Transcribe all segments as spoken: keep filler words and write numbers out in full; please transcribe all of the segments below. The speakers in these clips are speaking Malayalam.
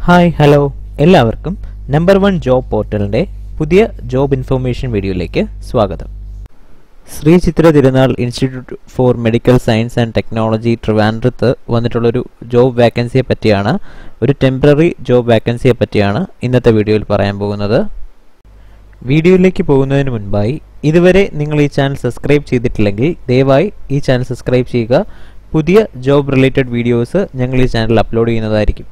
ഹായ് ഹലോ എല്ലാവർക്കും നമ്പർ വൺ ജോബ് പോർട്ടലിൻ്റെ പുതിയ ജോബ് ഇൻഫർമേഷൻ വീഡിയോയിലേക്ക് സ്വാഗതം. Sree Chitra Thirunal institute for medical science and technology ട്രിവാൻഡ്രത്ത് വന്നിട്ടുള്ളൊരു ജോബ് വാക്കൻസിയെ പറ്റിയാണ്, ഒരു ടെമ്പററി ജോബ് വാക്കൻസിയെ പറ്റിയാണ് ഇന്നത്തെ വീഡിയോയിൽ പറയാൻ പോകുന്നത്. വീഡിയോയിലേക്ക് പോകുന്നതിന് മുൻപായി ഇതുവരെ നിങ്ങൾ ഈ ചാനൽ സബ്സ്ക്രൈബ് ചെയ്തിട്ടില്ലെങ്കിൽ ദയവായി ഈ ചാനൽ സബ്സ്ക്രൈബ് ചെയ്യുക. പുതിയ ജോബ് റിലേറ്റഡ് വീഡിയോസ് ഞങ്ങൾ ഈ ചാനലിൽ അപ്ലോഡ് ചെയ്യുന്നതായിരിക്കും.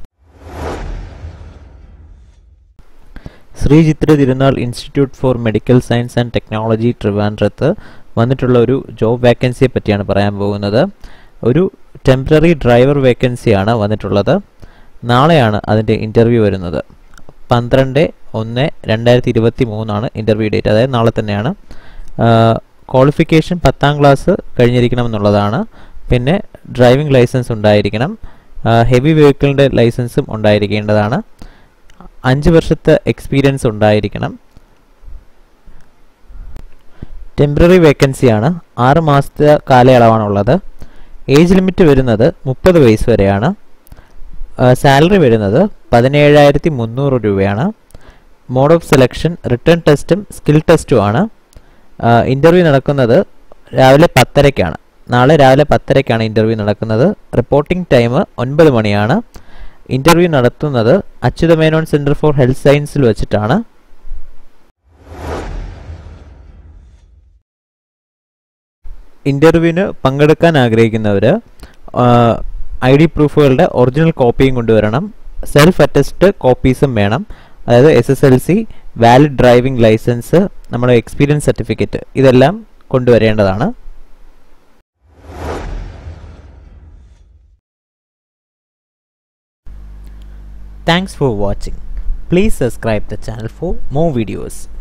Sree Chitra Thirunal institute for medical science and technology ട്രിവാൻഡ്രത്ത് വന്നിട്ടുള്ള ഒരു ജോബ് വാക്കൻസിയെ പറ്റിയാണ് പറയാൻ പോകുന്നത്. ഒരു ടെമ്പററി ഡ്രൈവർ വേക്കൻസിയാണ് വന്നിട്ടുള്ളത്. നാളെയാണ് അതിൻ്റെ ഇൻ്റർവ്യൂ വരുന്നത്. പന്ത്രണ്ട് ഒന്ന് രണ്ടായിരത്തി ഇരുപത്തി മൂന്നാണ് ഇൻ്റർവ്യൂ ഡേറ്റ്, അതായത് നാളെ തന്നെയാണ്. ക്വാളിഫിക്കേഷൻ പത്താം ക്ലാസ് കഴിഞ്ഞിരിക്കണമെന്നുള്ളതാണ്. പിന്നെ ഡ്രൈവിംഗ് ലൈസൻസ് ഉണ്ടായിരിക്കണം, ഹെവി വെഹിക്കിളിൻ്റെ ലൈസൻസും ഉണ്ടായിരിക്കേണ്ടതാണ്. അഞ്ച് വർഷത്തെ എക്സ്പീരിയൻസ് ഉണ്ടായിരിക്കണം. ടെമ്പററി വേക്കൻസിയാണ്, ആറ് മാസത്തെ കാലയളവാണുള്ളത്. ഏജ് ലിമിറ്റ് വരുന്നത് മുപ്പത് വയസ്സ് വരെയാണ്. സാലറി വരുന്നത് പതിനേഴായിരത്തി മുന്നൂറ് രൂപയാണ്. മോഡ് ഓഫ് സെലക്ഷൻ റിട്ടേൺ ടെസ്റ്റും സ്കിൽ ടെസ്റ്റുമാണ്. ഇൻ്റർവ്യൂ നടക്കുന്നത് രാവിലെ പത്തരയ്ക്കാണ്. നാളെ രാവിലെ പത്തരയ്ക്കാണ് ഇൻ്റർവ്യൂ നടക്കുന്നത്. റിപ്പോർട്ടിംഗ് ടൈം ഒൻപത് മണിയാണ്. ഇൻ്റർവ്യൂ നടത്തുന്നത് അച്യുതമേനോൻ സെൻറ്റർ ഫോർ ഹെൽത്ത് സയൻസിൽ വെച്ചിട്ടാണ്. ഇൻ്റർവ്യൂവിന് പങ്കെടുക്കാൻ ആഗ്രഹിക്കുന്നവർ ഐ ഡി പ്രൂഫുകളുടെ ഒറിജിനൽ കോപ്പിയും കൊണ്ടുവരണം. സെൽഫ് അറ്റസ്റ്റ് കോപ്പീസും വേണം. അതായത് S S L C, valid driving licence, നമ്മുടെ എക്സ്പീരിയൻസ് സർട്ടിഫിക്കറ്റ്, ഇതെല്ലാം കൊണ്ടുവരേണ്ടതാണ്. Thanks for watching. Please subscribe the channel for more videos.